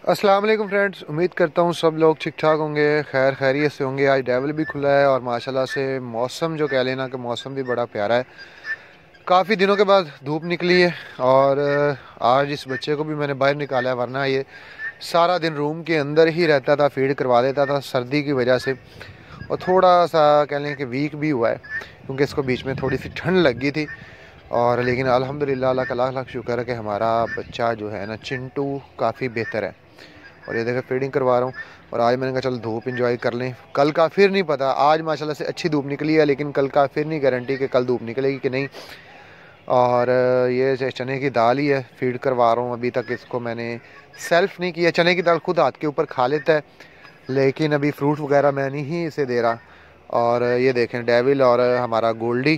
अस्सलाम वालेकुम फ्रेंड्स, उम्मीद करता हूँ सब लोग ठीक ठाक होंगे, खैर खैरियत से होंगे। आज डेवल भी खुला है और माशाल्लाह से मौसम जो कह लेना कि मौसम भी बड़ा प्यारा है। काफ़ी दिनों के बाद धूप निकली है और आज इस बच्चे को भी मैंने बाहर निकाला है, वरना ये सारा दिन रूम के अंदर ही रहता था, फीड करवा देता था सर्दी की वजह से। और थोड़ा सा कह लें कि वीक भी हुआ है क्योंकि इसको बीच में थोड़ी सी ठंड लगी थी। और लेकिन अल्हम्दुलिल्लाह अल्लाह का लाख लाख शुक्र है कि हमारा बच्चा जो है ना चिंटू काफ़ी बेहतर है। और ये देखो फीडिंग करवा रहा हूँ। और आज मैंने कहा चल धूप इंजॉय कर लें, कल का फिर नहीं पता। आज माशाल्लाह से अच्छी धूप निकली है लेकिन कल का फिर नहीं गारंटी कि कल धूप निकलेगी कि नहीं। और ये चने की दाल ही है, फीड करवा रहा हूँ। अभी तक इसको मैंने सेल्फ नहीं किया, चने की दाल खुद हाथ के ऊपर खा लेता है, लेकिन अभी फ्रूट वगैरह मैं नहीं ही इसे दे रहा। और ये देखें डेविल और हमारा गोल्डी।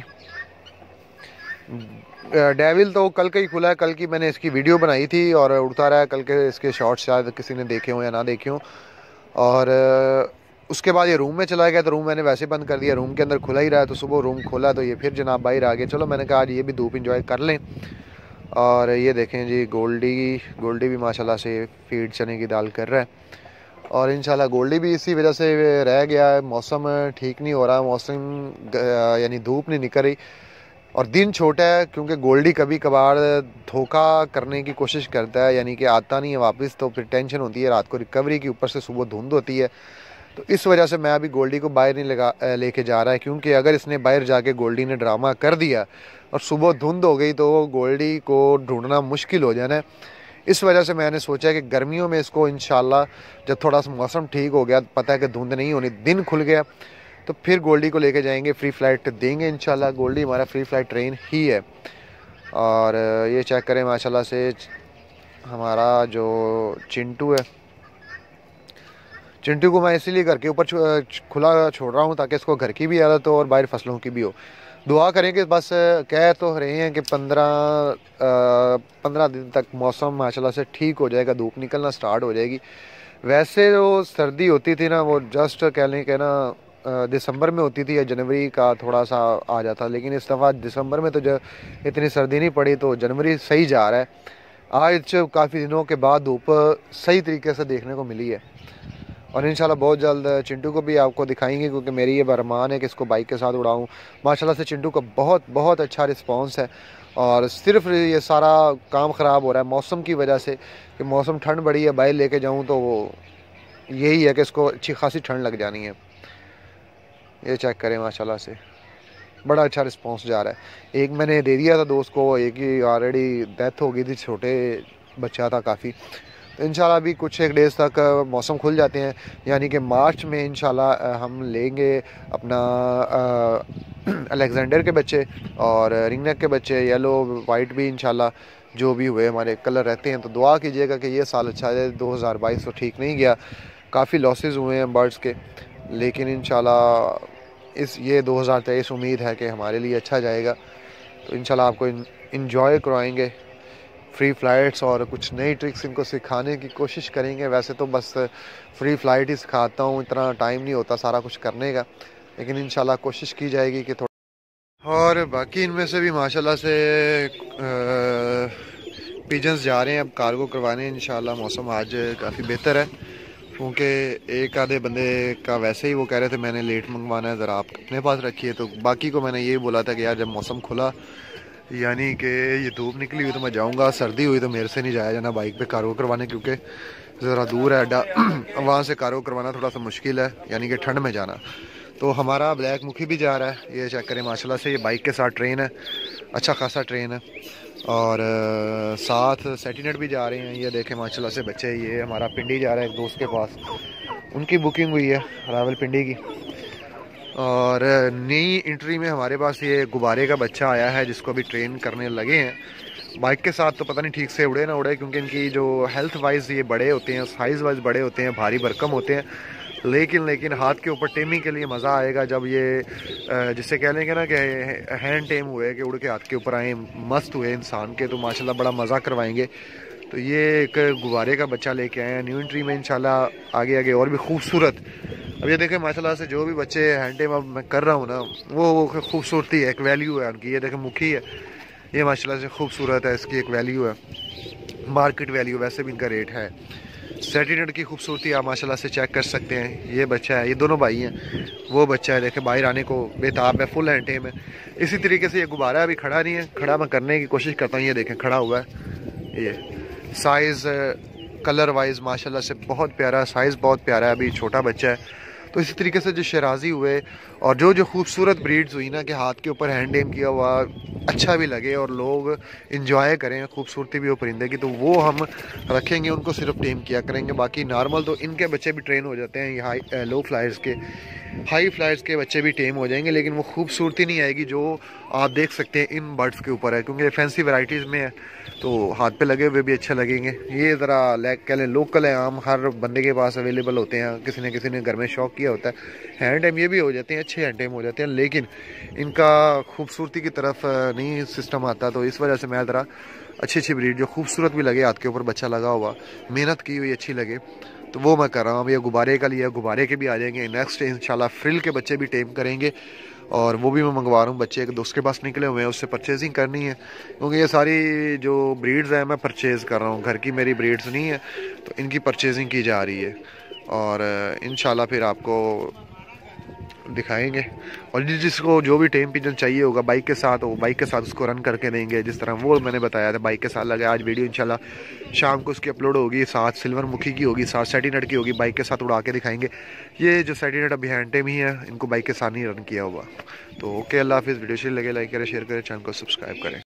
डेविल तो कल का ही खुला है, कल की मैंने इसकी वीडियो बनाई थी और उड़ता रहा है। कल के इसके शॉर्ट्स शायद किसी ने देखे हों या ना देखे हों। और उसके बाद ये रूम में चला गया तो रूम मैंने वैसे बंद कर दिया, रूम के अंदर खुला ही रहा है। तो सुबह रूम खोला तो ये फिर जनाब बाहर आ गया। चलो मैंने कहा आज ये भी धूप इंजॉय कर लें। और ये देखें जी गोल्डी, गोल्डी भी माशाल्लाह से फीड चने की दाल कर रहा है। और इंशाल्लाह गोल्डी भी इसी वजह से रह गया है, मौसम ठीक नहीं हो रहा, मौसम यानी धूप नहीं निकल रही और दिन छोटा है। क्योंकि गोल्डी कभी कभार धोखा करने की कोशिश करता है, यानी कि आता नहीं है वापस, तो फिर टेंशन होती है रात को रिकवरी की, ऊपर से सुबह धुंध होती है। तो इस वजह से मैं अभी गोल्डी को बाहर नहीं लेके जा रहा है, क्योंकि अगर इसने बाहर जाके गोल्डी ने ड्रामा कर दिया और सुबह धुंध हो गई तो गोल्डी को ढूंढना मुश्किल हो जाना है। इस वजह से मैंने सोचा कि गर्मियों में इसको इंशाल्लाह जब थोड़ा सा मौसम ठीक हो गया, पता है कि धुंध नहीं होनी, दिन खुल गया, तो फिर गोल्डी को लेके जाएंगे, फ्री फ्लाइट देंगे इंशाल्लाह। गोल्डी हमारा फ्री फ्लाइट ट्रेन ही है। और ये चेक करें माशाल्लाह से हमारा जो चिंटू है, चिंटू को मैं इसीलिए घर के ऊपर खुला छोड़ रहा हूँ ताकि इसको घर की भी आदत हो और बाहर फसलों की भी हो। दुआ करें कि बस कह तो रहे हैं कि 15 दिन तक मौसम माशाल्लाह से ठीक हो जाएगा, धूप निकलना स्टार्ट हो जाएगी। वैसे जो सर्दी होती थी ना वो जस्ट कह लें कि ना दिसंबर में होती थी या जनवरी का थोड़ा सा आ जाता, लेकिन इस दफ़ा दिसंबर में तो जो इतनी सर्दी नहीं पड़ी, तो जनवरी सही जा रहा है। आज काफ़ी दिनों के बाद धूप सही तरीके से देखने को मिली है। और इंशाल्लाह बहुत जल्द चिंटू को भी आपको दिखाएंगे, क्योंकि मेरी ये अरमान है कि इसको बाइक के साथ उड़ाऊँ। माशाल्लाह से चिंटू का बहुत बहुत अच्छा रिस्पांस है। और सिर्फ ये सारा काम ख़राब हो रहा है मौसम की वजह से, कि मौसम ठंड बड़ी है, बाहर लेके जाऊँ तो वो यही है कि इसको अच्छी खासी ठंड लग जानी है। ये चेक करें माशाल्लाह से बड़ा अच्छा रिस्पांस जा रहा है। एक मैंने दे दिया था दोस्त को, एक ही ऑलरेडी डेथ हो गई थी, छोटे बच्चा था काफ़ी। तो इंशाल्लाह अभी कुछ एक डेज़ तक मौसम खुल जाते हैं, यानी कि मार्च में इंशाल्लाह हम लेंगे अपना अलेक्जेंडर के बच्चे और रिंगनेक के बच्चे, येलो वाइट भी इंशाल्लाह जो भी हुए हमारे कलर रहते हैं। तो दुआ कीजिएगा कि ये साल अच्छा जाए। 2022 तो ठीक नहीं गया, काफ़ी लॉसेस हुए हैं बर्ड्स के, लेकिन इंशाल्लाह इस ये 2023 उम्मीद है कि हमारे लिए अच्छा जाएगा। तो इंशाल्लाह आपको इन्जॉय करवाएंगे फ्री फ़्लाइट्स और कुछ नई ट्रिक्स इनको सिखाने की कोशिश करेंगे। वैसे तो बस फ्री फ़्लाइट ही सिखाता हूँ, इतना टाइम नहीं होता सारा कुछ करने का, लेकिन इंशाल्लाह कोशिश की जाएगी कि थोड़ा। और बाकी इनमें से भी माशाल्लाह से पिजन्स जा रहे हैं अब कार्गो करवाने इंशाल्लाह। मौसम आज काफ़ी बेहतर है, क्योंकि एक आधे बंदे का वैसे ही वो कह रहे थे मैंने लेट मंगवाना है, ज़रा आप अपने पास रखिए। तो बाकी को मैंने ये बोला था कि यार जब मौसम खुला, यानी कि ये धूप निकली हुई तो मैं जाऊंगा, सर्दी हुई तो मेरे से नहीं जाया जाना बाइक पे कार्गो करवाने, क्योंकि ज़रा दूर है अड्डा, वहाँ से कार्गो करवाना थोड़ा सा मुश्किल है, यानी कि ठंड में जाना। तो हमारा ब्लैक मुखी भी जा रहा है, ये चेक करें माशाल्लाह से, ये बाइक के साथ ट्रेन है, अच्छा खासा ट्रेन है। और साथ सेटिनेट भी जा रहे हैं, ये देखें माशाल्लाह से बच्चे। ये हमारा पिंडी जा रहा है एक दोस्त के पास, उनकी बुकिंग हुई है रावलपिंडी की। और नई एंट्री में हमारे पास ये गुब्बारे का बच्चा आया है जिसको अभी ट्रेन करने लगे हैं बाइक के साथ। तो पता नहीं ठीक से उड़े ना उड़े, क्योंकि इनकी जो हेल्थ वाइज ये बड़े होते हैं, साइज़ वाइज बड़े होते हैं, भारी भरकम होते हैं, लेकिन हाथ के ऊपर टेमिंग के लिए मज़ा आएगा जब ये जिससे कह लेंगे ना कि हैंड टेम हुए, कि उड़ के हाथ के ऊपर आए, मस्त हुए इंसान के, तो माशाल्लाह बड़ा मज़ा करवाएंगे। तो ये एक गुब्बारे का बच्चा लेके आए हैं न्यू एंट्री में, इंशाल्लाह आगे आगे और भी खूबसूरत। अब ये देखें माशाल्लाह से जो भी बच्चे हैंड टेम अब मैं कर रहा हूँ ना, वो खूबसूरती है, एक वैल्यू है उनकी। ये देखें मुखी है, ये माशाल्लाह से खूबसूरत है, इसकी एक वैल्यू है, मार्केट वैल्यू, वैसे भी इनका रेट है। सेटिनट की खूबसूरती आप माशाल्लाह से चेक कर सकते हैं। ये बच्चा है, ये दोनों भाई हैं। वो बच्चा है देखें बाहर आने को बेताब है, फुल हैंड टेम है। इसी तरीके से ये गुब्बारा अभी खड़ा नहीं है, खड़ा मैं करने की कोशिश करता हूँ। ये देखें खड़ा हुआ है। ये साइज़ कलर वाइज माशाल्लाह से बहुत प्यारा, साइज़ बहुत प्यारा है। अभी छोटा बच्चा है। तो इसी तरीके से जो शराजी हुए और जो जो खूबसूरत ब्रीड्स हुई ना कि हाथ के ऊपर हैंड एम किया हुआ, अच्छा भी लगे और लोग इंजॉय करें, खूबसूरती भी हो परिंदे की, तो वो हम रखेंगे, उनको सिर्फ टेम किया करेंगे। बाकी नॉर्मल तो इनके बच्चे भी ट्रेन हो जाते हैं, ये हाई लो फ्लाइज के, हाई फ्लाइज के बच्चे भी टेम हो जाएंगे, लेकिन वो खूबसूरती नहीं आएगी जो आप देख सकते हैं इन बर्ड्स के ऊपर है, क्योंकि फैंसी वैराइटीज़ में है तो हाथ पे लगे हुए भी अच्छे लगेंगे। ये ज़रा कह लें लोकल है, आम हर बंदे के पास अवेलेबल होते हैं, किसी ने घर में शौक किया होता है। हैंड टाइम ये भी हो जाते हैं, अच्छे हैंड टाइम हो जाते हैं, लेकिन इनका खूबसूरती की तरफ नहीं सिस्टम आता। तो इस वजह से मैं ज़रा अच्छी ब्रीड जो खूबसूरत भी लगे, हाथ के ऊपर बच्चा लगा हुआ, मेहनत की हुई अच्छी लगे, तो वो मैं कर रहा हूँ। ये गुब्बारे का लिया, गुब्बारे के भी आ जाएंगे नेक्स्ट इंशाल्लाह। फ्रिल के बच्चे भी टेम करेंगे और वो भी मैं मंगवा रहा हूँ। बच्चे एक दोस्त के पास निकले हुए हैं, उससे परचेजिंग करनी है, क्योंकि ये सारी जो ब्रीड्स हैं मैं परचेज़ कर रहा हूँ, घर की मेरी ब्रीड्स नहीं है, तो इनकी परचेजिंग की जा रही है और इंशाल्लाह फिर आपको दिखाएंगे। और जिसको जो भी टेम पिजन चाहिए होगा बाइक के साथ, वो बाइक के साथ उसको रन करके देंगे, जिस तरह वो मैंने बताया था बाइक के साथ लगे। आज वीडियो इंशाल्लाह शाम को उसकी अपलोड होगी, साथ सिल्वर मुखी की होगी, साथ सेटिनट की होगी, बाइक के साथ उड़ा के दिखाएंगे। ये जो सेटिनट अभी हैंड टेम ही है, इनको बाइक के साथ नहीं रन किया हुआ। तो ओके, अल्लाह हाफिज़। वीडियो अच्छी लगे लाइक करें, शेयर करें, चैनल को सब्सक्राइब करें।